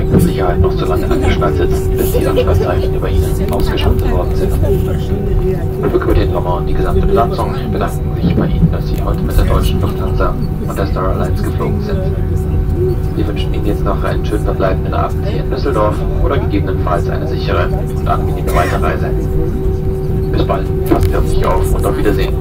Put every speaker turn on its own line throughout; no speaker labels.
eigene Sicherheit noch so lange angeschnallt sitzen, bis die Ansprechzeichen über ihnen ausgeschaltet worden sind. Für Kapitän Lommer und die gesamte Besatzung bedanken sich bei Ihnen, dass Sie heute mit der deutschen Lufthansa und der Star Alliance geflogen sind. Wir wünschen Ihnen jetzt noch einen schönen verbleibenden Abend hier in Düsseldorf oder gegebenenfalls eine sichere und angenehme Weiterreise. Bis bald, passt Sie auf sich auf und auf Wiedersehen.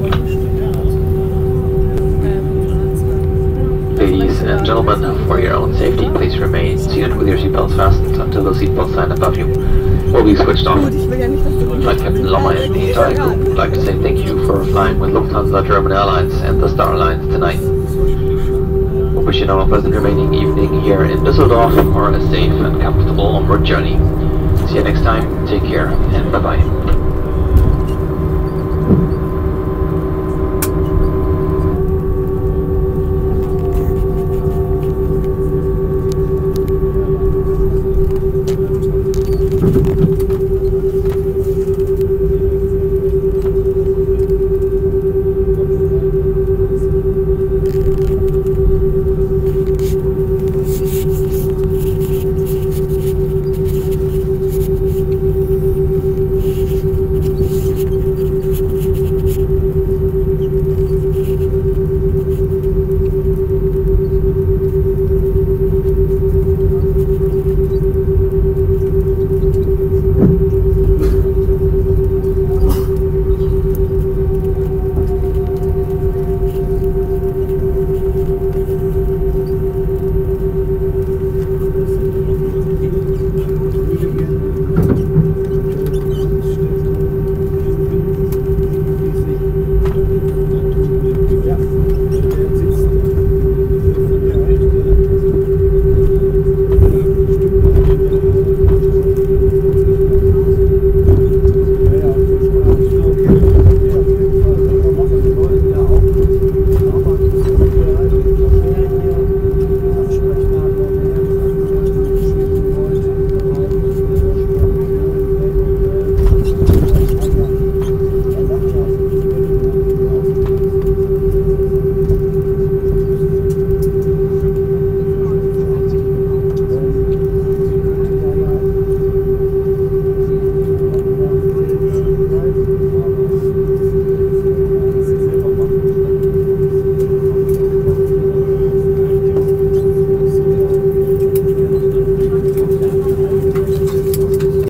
Ladies and gentlemen, for your own safety, please remain seated with your seatbelts fastened until the seatbelt sign above you will be switched off. Flight Captain Lommer and the entire group would like to say thank you for flying with Lufthansa, German Airlines and the Star Alliance tonight. We wish you now a pleasant remaining evening here in Düsseldorf or a safe and comfortable onward journey. See you next time, take care and bye-bye.